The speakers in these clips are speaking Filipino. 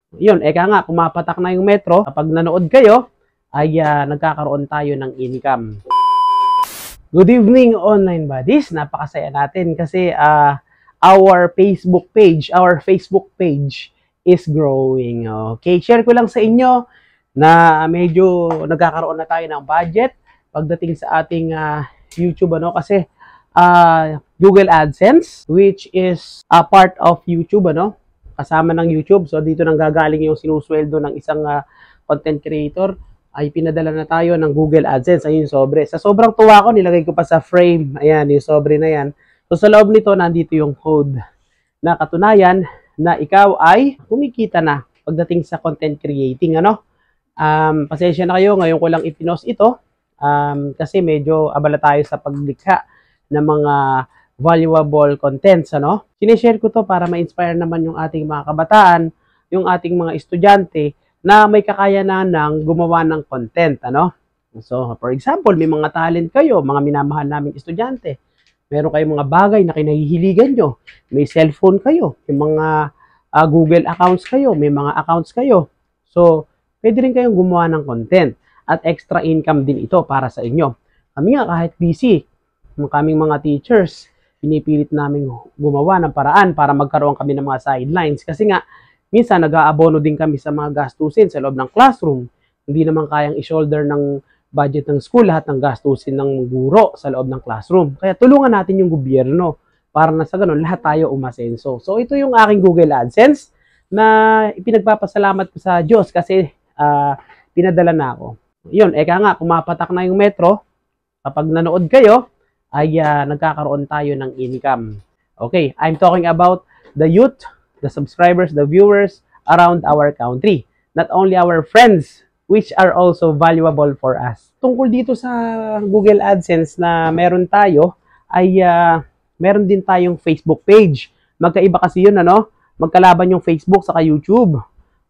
Yun, eka nga, pumapatak na yung metro. Kapag nanood kayo, ay nagkakaroon tayo ng income. Good evening, online buddies. Napakasaya natin kasi our Facebook page is growing. Okay, share ko lang sa inyo na medyo nagkakaroon na tayo ng budget pagdating sa ating YouTube, kasi Google AdSense, which is a part of YouTube, kasama ng YouTube. So dito nang gagaling yung sinusweldo ng isang content creator, ay pinadala na tayo ng Google AdSense. Ayun yung sobre. Sa sobrang tuwa ko, nilagay ko pa sa frame. Ayan, yung sobre na yan. So sa loob nito, nandito yung code na katunayan na ikaw ay kumikita na pagdating sa content creating. Pasensya na kayo, ngayon ko lang ipinost ito kasi medyo abala tayo sa paglikha ng mga valuable contents. Sinishare ko to para ma-inspire naman yung ating mga kabataan, yung ating mga estudyante na may kakayanan ng gumawa ng content. So, for example, may mga talent kayo, mga minamahal naming estudyante. Meron kayong mga bagay na kinahihiligan nyo. May cellphone kayo, may mga Google accounts kayo, may mga accounts kayo. So, pwede rin kayong gumawa ng content at extra income din ito para sa inyo. Kami nga kahit busy, kaming mga teachers, pinipilit namin gumawa ng paraan para magkaroon kami ng mga sidelines. Kasi nga, minsan nag-aabono din kami sa mga gastusin sa loob ng classroom. Hindi naman kayang i-shoulder ng budget ng school lahat ng gastusin ng guro sa loob ng classroom. Kaya tulungan natin yung gobyerno para na sa ganun lahat tayo umasenso. So ito yung aking Google AdSense na ipinagpapasalamat ko sa Diyos kasi pinadala na ako. Yun, eka nga, pumapatak na yung metro. Kapag nanood kayo, ay nagkakaroon tayo ng income. Okay, I'm talking about the youth, the subscribers, the viewers around our country. Not only our friends, which are also valuable for us. Tungkol dito sa Google AdSense na meron tayo, ay meron din tayong Facebook page. Magkaiba kasi yun, magkalaban yung Facebook sa YouTube.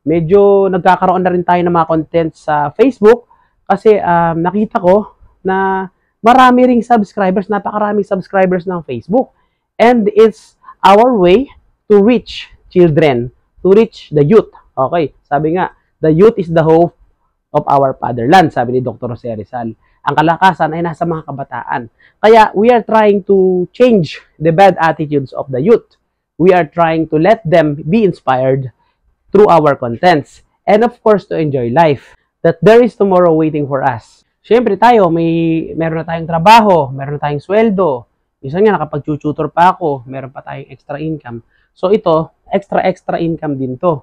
Medyo nagkakaroon na rin tayo ng mga content sa Facebook kasi nakita ko na marami ring subscribers, napakaraming subscribers ng Facebook. And it's our way to reach children, to reach the youth. Okay, sabi nga, the youth is the hope of our fatherland, sabi ni Dr. Jose Rizal. Ang kalakasan ay nasa mga kabataan. Kaya we are trying to change the bad attitudes of the youth. We are trying to let them be inspired through our contents. And of course, to enjoy life. That there is tomorrow waiting for us. Siyempre tayo, meron na tayong trabaho, meron na tayong sweldo. Minsan nga, nakapag-tutor pa ako, meron pa tayong extra income. So ito, extra income din to,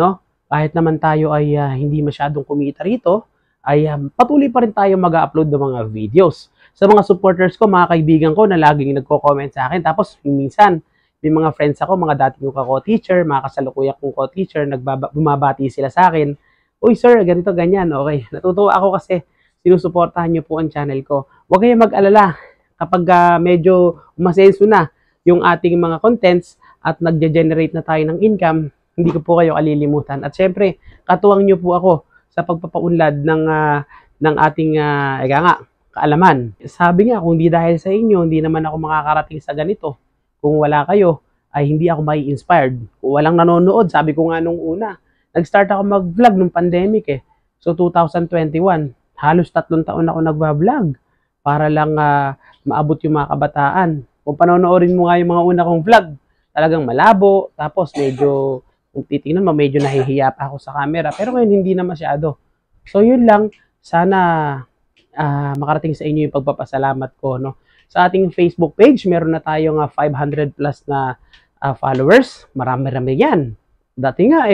Kahit naman tayo ay hindi masyadong kumita rito, ay patuloy pa rin tayo mag-upload ng mga videos. Sa mga supporters ko, mga kaibigan ko na laging nagko-comment sa akin, tapos minsan, may mga friends ako, mga dati kong ko-teacher, mga kasalukuyan kong ko-teacher, bumabati sila sa akin, uy sir, ganito, ganyan, okay. Natutuwa ako kasi sinusuportahan niyo po ang channel ko. Huwag kayong mag-alala kapag medyo umasenso na yung ating mga contents at nagge-generate na tayo ng income, hindi ko po kayo kalilimutan. At syempre, katuwang niyo po ako sa pagpapaunlad ng ating kaalaman. Sabi nga, kung di dahil sa inyo, hindi naman ako makakarating sa ganito. Kung wala kayo, ay hindi ako mai-inspired. Kung walang nanonood, sabi ko nga nung una, nag-start ako mag-vlog nung pandemic So 2021, halos 3 taon ako nag-vlog para lang maabot yung mga kabataan. Kung panonoorin mo nga yung mga una kong vlog, talagang malabo, tapos medyo, kung titingnan mo, medyo nahihiya pa ako sa camera. Pero ngayon, hindi na masyado. So yun lang, sana makarating sa inyo yung pagpapasalamat ko. Sa ating Facebook page, meron na tayong 500 plus na followers. Marami-rami yan. Dati nga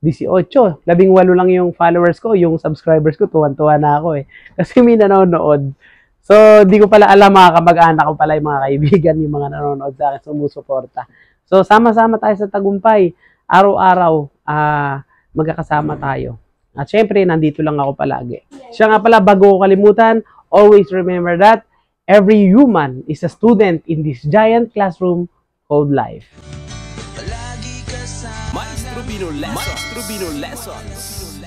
18, 18 lang yung followers ko, yung subscribers ko, tuwan-tuwa na ako Kasi may nanonood. So, di ko pala alam, mga kamag-anak ko pala yung mga kaibigan, yung mga nanonood sa akin, sumusuporta. So, sama-sama tayo sa tagumpay. Araw-araw, magkakasama tayo. At syempre, nandito lang ako palagi. Siya nga pala, bago ko kalimutan, always remember that every human is a student in this giant classroom called life. Maestro Bino Lessons.